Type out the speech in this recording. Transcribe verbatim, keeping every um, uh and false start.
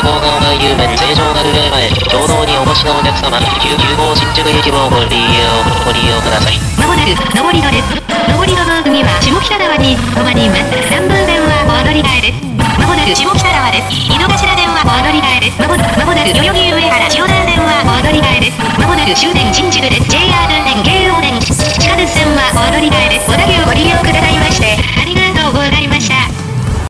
郷外遊園成城丸上前、共同にお越しのお客様、きゅう号新宿駅をご利用、ご利用ください。 まもなく、上り戸です。上り戸の次は下北沢に止まります。さんぶん線はお乗り換えです。まもなく下北沢です。井の頭線はお乗り換えです。まもなく、まもなく代々木上原千代田線はお乗り換えです。まもなく終点